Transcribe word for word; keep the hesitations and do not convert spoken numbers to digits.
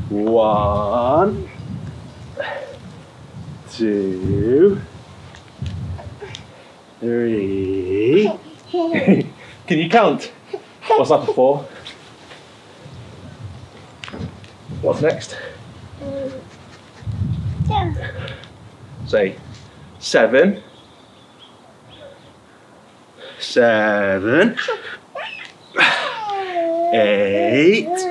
One, two, three. Can you count? What's after four? What's next? Say seven. Seven. Eight.